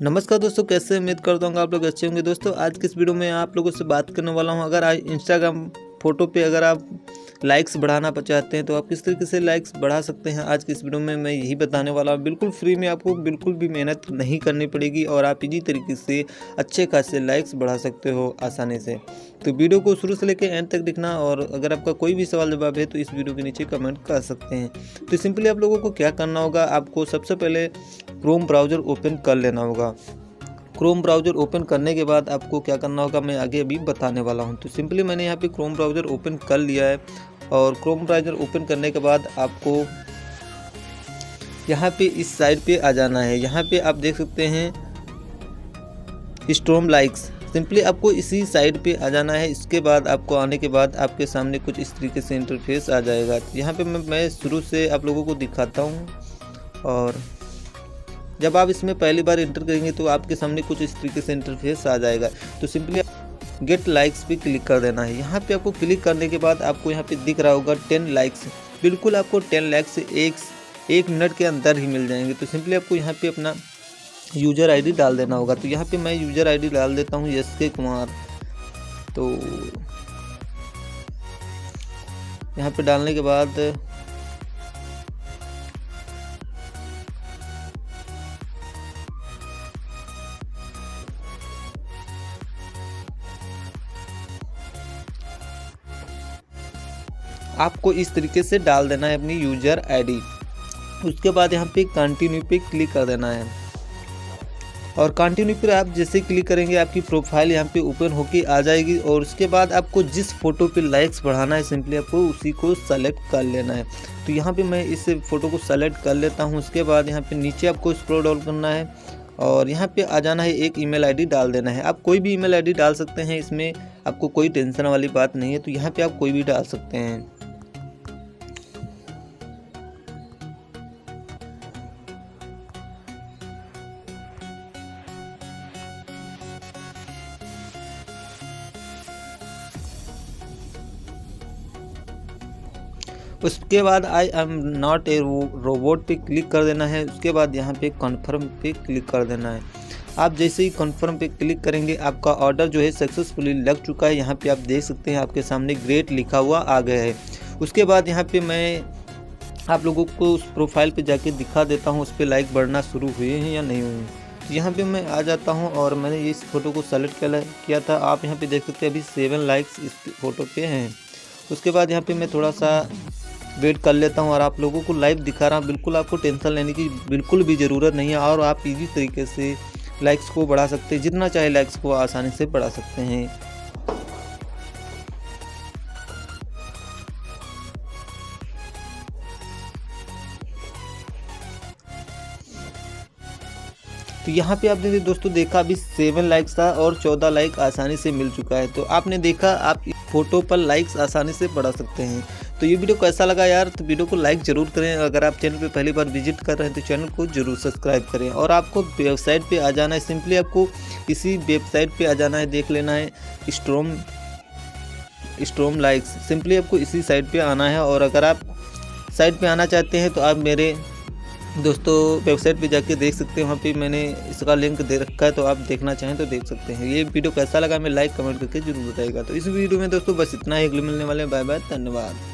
नमस्कार दोस्तों, कैसे उम्मीद करता हूँ आप लोग अच्छे होंगे। दोस्तों आज की इस वीडियो में आप लोगों से बात करने वाला हूँ, अगर आज इंस्टाग्राम फ़ोटो पे अगर आप लाइक्स बढ़ाना चाहते हैं तो आप किस तरीके से लाइक्स बढ़ा सकते हैं। आज की इस वीडियो में मैं यही बताने वाला हूँ। बिल्कुल फ्री में, आपको बिल्कुल भी मेहनत नहीं करनी पड़ेगी और आप इजी तरीके से अच्छे खासे लाइक्स बढ़ा सकते हो आसानी से। तो वीडियो को शुरू से लेकर एंड तक देखना, और अगर आपका कोई भी सवाल जवाब है तो इस वीडियो के नीचे कमेंट कर सकते हैं। तो सिंपली आप लोगों को क्या करना होगा, आपको सबसे पहले क्रोम ब्राउज़र ओपन कर लेना होगा। क्रोम ब्राउज़र ओपन करने के बाद आपको क्या करना होगा मैं आगे अभी बताने वाला हूं। तो सिंपली मैंने यहां पे क्रोम ब्राउज़र ओपन कर लिया है, और क्रोम ब्राउज़र ओपन करने के बाद आपको यहां पे इस साइड पे आ जाना है। यहां पे आप देख सकते हैं स्टॉर्म लाइक्स, सिंपली आपको इसी साइड पे आ जाना है। इसके बाद आपको आने के बाद आपके सामने कुछ इस तरीके से इंटरफेस आ जाएगा। यहाँ पे मैं शुरू से आप लोगों को दिखाता हूँ, और जब आप इसमें पहली बार इंटर करेंगे तो आपके सामने कुछ इस तरीके से इंटरफेस आ जाएगा। तो सिंपली गेट लाइक्स पे क्लिक कर देना है। यहाँ पे आपको क्लिक करने के बाद आपको यहाँ पे दिख रहा होगा 10 लाइक्स। बिल्कुल आपको 10 लाइक्स एक मिनट के अंदर ही मिल जाएंगे। तो सिंपली आपको यहाँ पे अपना यूज़र आईडी डाल देना होगा। तो यहाँ पे मैं यूज़र आईडी डाल देता हूँ SK कुमार। तो यहाँ पे डालने के बाद आपको इस तरीके से डाल देना है अपनी यूज़र आईडी। उसके बाद यहाँ पे कंटिन्यू पे क्लिक कर देना है, और कंटिन्यू पर आप जैसे क्लिक करेंगे आपकी प्रोफाइल यहाँ पे ओपन होके आ जाएगी। और उसके बाद आपको जिस फोटो पे लाइक्स बढ़ाना है सिंपली आपको उसी को सेलेक्ट कर लेना है। तो यहाँ पे मैं इस फोटो को सेलेक्ट कर लेता हूँ। उसके बाद यहाँ पे नीचे आपको स्क्रॉल डाउन करना है, और यहाँ पे आ जाना है, एक ईमेल आईडी डाल देना है। आप कोई भी ईमेल आईडी डाल सकते हैं, इसमें आपको कोई टेंशन वाली बात नहीं है। तो यहाँ पे आप कोई भी डाल सकते हैं। उसके बाद I am not a robot पे क्लिक कर देना है। उसके बाद यहाँ पे कन्फर्म पे क्लिक कर देना है। आप जैसे ही कन्फर्म पे क्लिक करेंगे आपका ऑर्डर जो है सक्सेसफुली लग चुका है। यहाँ पे आप देख सकते हैं आपके सामने ग्रेट लिखा हुआ आ गया है। उसके बाद यहाँ पे मैं आप लोगों को उस प्रोफाइल पे जाके दिखा देता हूँ उस पर लाइक बढ़ना शुरू हुए हैं या नहीं हुए। तो यहाँ पे मैं आ जाता हूँ, और मैंने इस फोटो को सेलेक्ट किया था। आप यहाँ पे देख सकते हैं अभी 7 लाइक्स इस फोटो पे हैं। उसके बाद यहाँ पे मैं थोड़ा सा वेट कर लेता हूँ, और आप लोगों को लाइव दिखा रहा हूँ। बिल्कुल आपको टेंशन लेने की बिल्कुल भी ज़रूरत नहीं है, और आप इजी तरीके से लाइक्स को बढ़ा सकते हैं। जितना चाहे लाइक्स को आसानी से बढ़ा सकते हैं। तो यहाँ पे आपने दोस्तों देखा अभी 7 लाइक्स था और 14 लाइक आसानी से मिल चुका है। तो आपने देखा आप इस फोटो पर लाइक्स आसानी से बढ़ा सकते हैं। तो ये वीडियो कैसा लगा यार, तो वीडियो को लाइक ज़रूर करें। अगर आप चैनल पे पहली बार विजिट कर रहे हैं तो चैनल को ज़रूर सब्सक्राइब करें, और आपको वेबसाइट पे आ जाना है। सिंपली आपको इसी वेबसाइट पे आ जाना है, देख लेना है स्टॉर्म लाइक्स। सिंपली आपको इसी साइट पे आना है, और अगर आप साइट पे आना चाहते हैं तो आप मेरे दोस्तों वेबसाइट पे जाके देख सकते हैं। वहाँ पे मैंने इसका लिंक दे रखा है, तो आप देखना चाहें तो देख सकते हैं। ये वीडियो कैसा लगा हमें लाइक कमेंट करके जरूर बताइएगा। तो इस वीडियो में दोस्तों बस इतना ही। अगले मिलने वाले, बाय बाय, धन्यवाद।